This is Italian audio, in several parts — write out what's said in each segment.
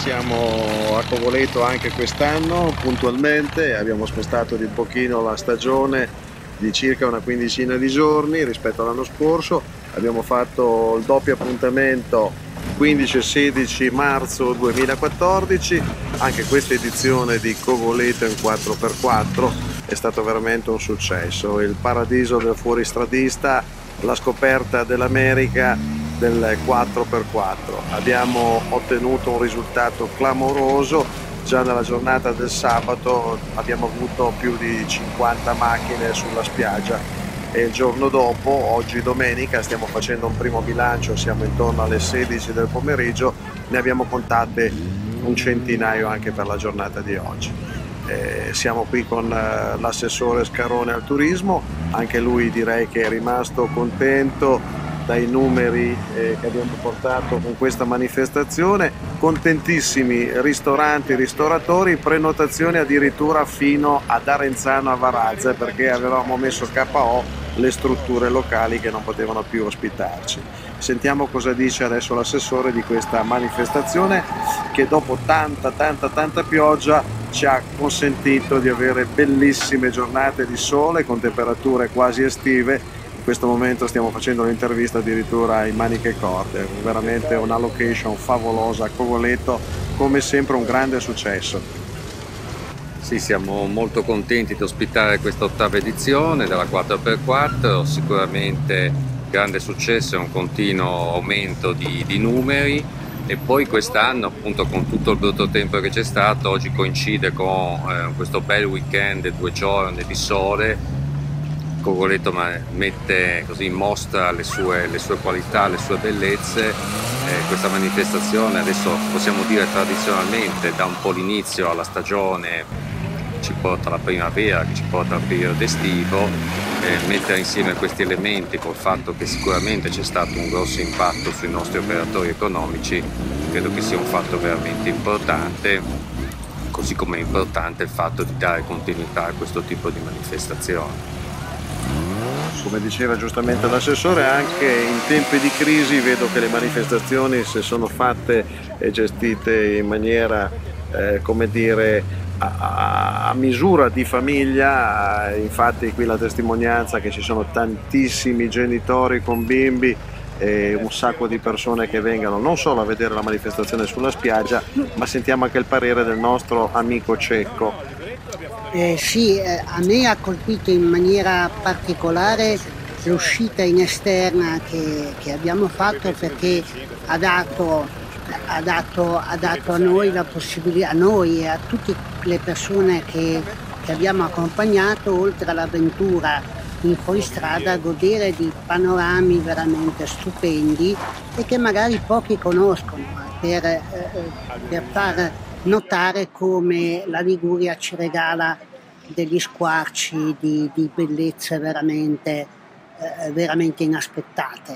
Siamo a Cogoleto anche quest'anno puntualmente, abbiamo spostato di un pochino la stagione di circa una quindicina di giorni rispetto all'anno scorso. Abbiamo fatto il doppio appuntamento 15 e 16 marzo 2014. Anche questa edizione di Cogoleto in 4x4 è stato veramente un successo, il paradiso del fuoristradista, la scoperta dell'America del 4x4. Abbiamo ottenuto un risultato clamoroso. Già nella giornata del sabato abbiamo avuto più di 50 macchine sulla spiaggia e il giorno dopo, oggi domenica, stiamo facendo un primo bilancio, siamo intorno alle 16 del pomeriggio, ne abbiamo contate un centinaio anche per la giornata di oggi. Siamo qui con l'assessore Scarone al turismo, anche lui direi che è rimasto contento dai numeri che abbiamo portato con questa manifestazione. Contentissimi ristoranti, ristoratori, prenotazioni addirittura fino ad Arenzano a Varazze, perché avevamo messo KO le strutture locali che non potevano più ospitarci. Sentiamo cosa dice adesso l'assessore di questa manifestazione che dopo tanta pioggia ci ha consentito di avere bellissime giornate di sole con temperature quasi estive. In questo momento stiamo facendo l'intervista addirittura in maniche e corde, veramente una location favolosa a Cogoleto, come sempre un grande successo. Sì, siamo molto contenti di ospitare questa ottava edizione della 4x4, sicuramente grande successo e un continuo aumento di numeri, e poi quest'anno appunto con tutto il brutto tempo che c'è stato, oggi coincide con questo bel weekend, 2 giorni di sole. Cogoleto mette così in mostra le sue qualità, le sue bellezze. Questa manifestazione adesso possiamo dire tradizionalmente da un po' l'inizio alla stagione ci porta alla primavera, che ci porta al periodo estivo. Mettere insieme questi elementi col fatto che sicuramente c'è stato un grosso impatto sui nostri operatori economici credo che sia un fatto veramente importante, così come è importante il fatto di dare continuità a questo tipo di manifestazioni. Come diceva giustamente l'assessore, anche in tempi di crisi vedo che le manifestazioni, se sono fatte e gestite in maniera come dire a misura di famiglia, infatti qui la testimonianza che ci sono tantissimi genitori con bimbi e un sacco di persone che vengano non solo a vedere la manifestazione sulla spiaggia, ma sentiamo anche il parere del nostro amico Cecco. Sì, a me ha colpito in maniera particolare l'uscita in esterna che abbiamo fatto, perché ha dato a noi la possibilità, a noi e a tutte le persone che abbiamo accompagnato, oltre all'avventura in fuoristrada, godere di panorami veramente stupendi e che magari pochi conoscono, per far notare come la Liguria ci regala degli squarci di bellezze veramente inaspettate.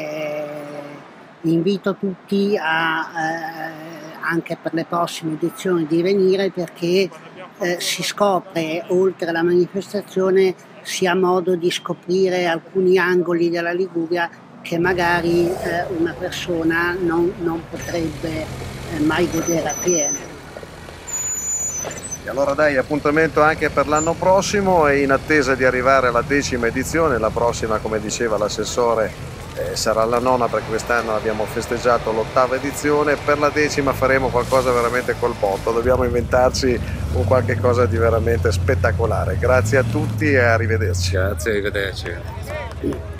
Invito tutti anche per le prossime edizioni di venire, perché si scopre, oltre alla manifestazione, si ha modo di scoprire alcuni angoli della Liguria che magari una persona non potrebbe mai godere appieno. E allora dai, appuntamento anche per l'anno prossimo, e in attesa di arrivare alla 10ª edizione, la prossima, come diceva l'assessore, sarà la 9ª, perché quest'anno abbiamo festeggiato l'8ª edizione. Per la 10ª faremo qualcosa veramente col botto, dobbiamo inventarci un qualche cosa di veramente spettacolare. Grazie a tutti e arrivederci. Grazie, arrivederci.